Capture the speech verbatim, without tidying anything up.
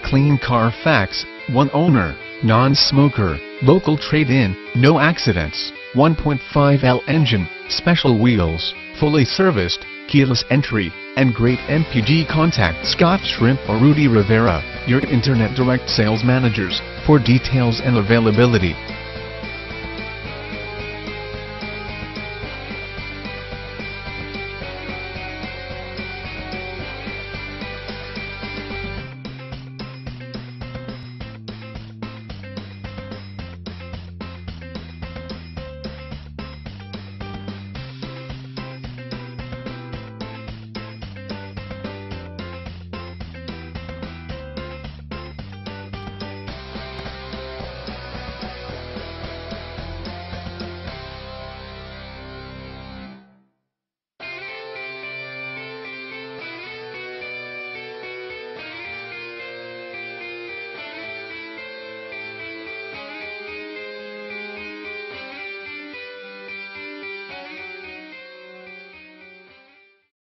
clean CARFAX, one owner, non-smoker, local trade-in, no accidents, one point five L engine, special wheels, fully serviced, keyless entry, and great M P G. Contact Scott Schrimpf or Rudy Rivera, your internet direct sales managers, for details and availability.